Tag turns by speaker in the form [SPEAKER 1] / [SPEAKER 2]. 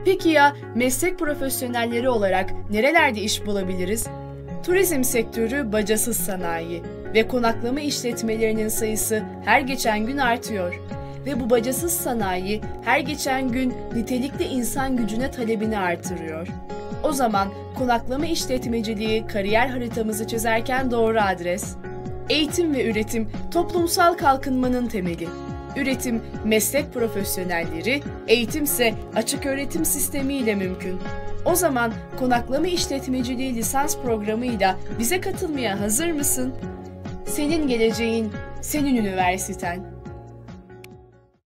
[SPEAKER 1] Peki ya meslek profesyonelleri olarak nerelerde iş bulabiliriz? Turizm sektörü bacasız sanayi ve konaklama işletmelerinin sayısı her geçen gün artıyor. Ve bu bacasız sanayi her geçen gün nitelikli insan gücüne talebini artırıyor. O zaman konaklama işletmeciliği kariyer haritamızı çizerken doğru adres. Eğitim ve üretim toplumsal kalkınmanın temeli. Üretim meslek profesyonelleri, eğitimse açık öğretim sistemiyle mümkün. O zaman konaklama işletmeciliği lisans programıyla bize katılmaya hazır mısın? Senin geleceğin, senin üniversiten.